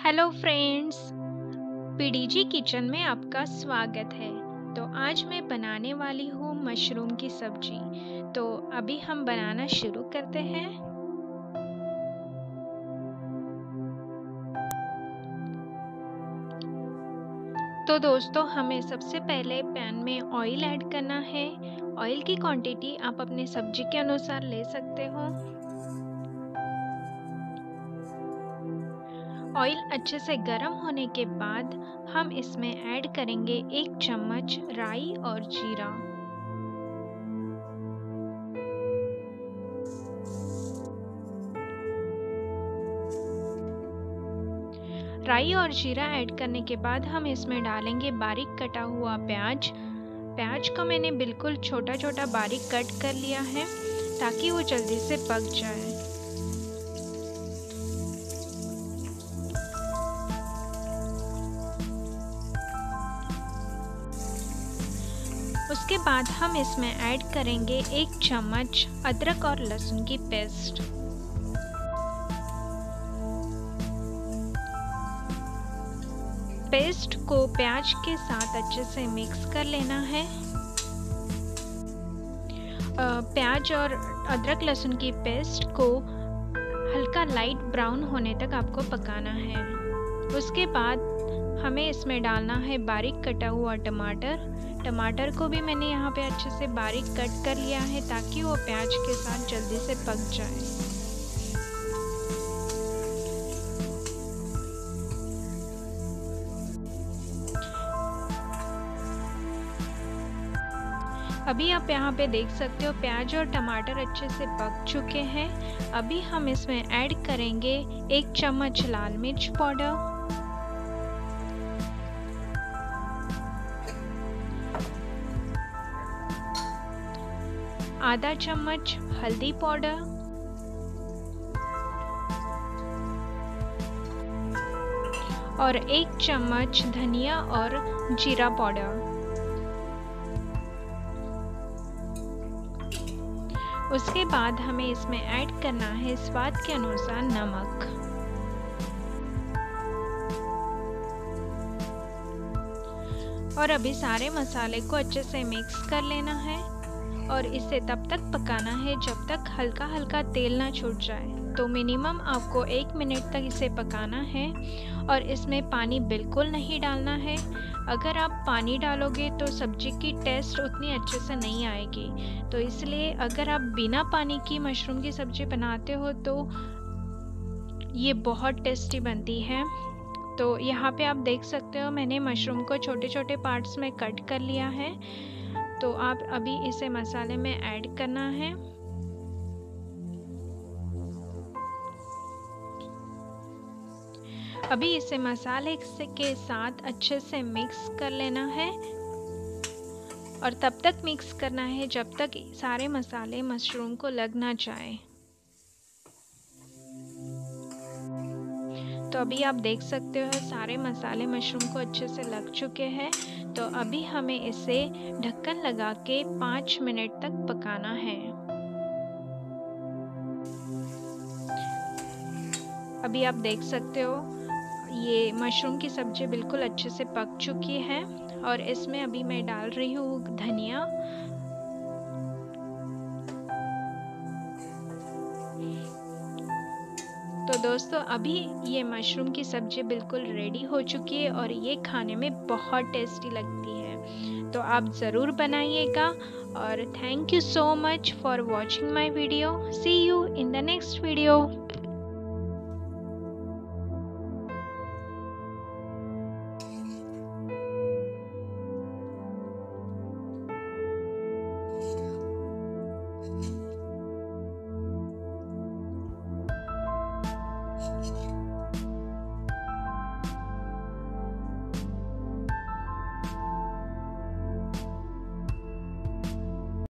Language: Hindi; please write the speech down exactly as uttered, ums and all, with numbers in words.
हेलो फ्रेंड्स, पीडीजी किचन में आपका स्वागत है। तो आज मैं बनाने वाली हूँ मशरूम की सब्जी। तो अभी हम बनाना शुरू करते हैं। तो दोस्तों, हमें सबसे पहले पैन में ऑयल ऐड करना है। ऑयल की क्वांटिटी आप अपने सब्जी के अनुसार ले सकते हो। ऑयल अच्छे से गर्म होने के बाद हम इसमें ऐड करेंगे एक चम्मच राई और जीरा। राई और जीरा ऐड करने के बाद हम इसमें डालेंगे बारीक कटा हुआ प्याज। प्याज को मैंने बिल्कुल छोटा छोटा बारीक कट कर लिया है ताकि वो जल्दी से पक जाए। उसके बाद हम इसमें ऐड करेंगे एक चम्मच अदरक और लहसुन की पेस्ट। पेस्ट को प्याज के साथ अच्छे से मिक्स कर लेना है। प्याज और अदरक लहसुन की पेस्ट को हल्का लाइट ब्राउन होने तक आपको पकाना है। उसके बाद हमें इसमें डालना है बारीक कटा हुआ टमाटर। टमाटर को भी मैंने यहाँ पे अच्छे से बारीक कट कर लिया है ताकि वो प्याज के साथ जल्दी से पक जाए। अभी आप यहाँ पे देख सकते हो प्याज और टमाटर अच्छे से पक चुके हैं। अभी हम इसमें ऐड करेंगे एक चम्मच लाल मिर्च पाउडर, आधा चम्मच हल्दी पाउडर, और एक चम्मच धनिया और जीरा पाउडर। उसके बाद हमें इसमें ऐड करना है स्वाद के अनुसार नमक। और अभी सारे मसाले को अच्छे से मिक्स कर लेना है और इसे तब तक पकाना है जब तक हल्का हल्का तेल ना छूट जाए। तो मिनिमम आपको एक मिनट तक इसे पकाना है और इसमें पानी बिल्कुल नहीं डालना है। अगर आप पानी डालोगे तो सब्जी की टेस्ट उतनी अच्छे से नहीं आएगी। तो इसलिए अगर आप बिना पानी की मशरूम की सब्जी बनाते हो तो ये बहुत टेस्टी बनती है। तो यहाँ पे आप देख सकते हो मैंने मशरूम को छोटे छोटे पार्ट्स में कट कर लिया है। तो आप अभी इसे मसाले में ऐड करना है। अभी इसे मसाले के साथ अच्छे से मिक्स कर लेना है और तब तक मिक्स करना है जब तक सारे मसाले मशरूम को लग ना जाए। तो अभी आप देख सकते हो सारे मसाले मशरूम को अच्छे से लग चुके हैं। तो अभी हमें इसे ढक्कन लगा के पाँच मिनट तक पकाना है। अभी आप देख सकते हो ये मशरूम की सब्जी बिल्कुल अच्छे से पक चुकी है और इसमें अभी मैं डाल रही हूँ धनिया। तो दोस्तों, अभी ये मशरूम की सब्जी बिल्कुल रेडी हो चुकी है और ये खाने में बहुत टेस्टी लगती है। तो आप ज़रूर बनाइएगा और thank you so much for watching my video. See you in the next video.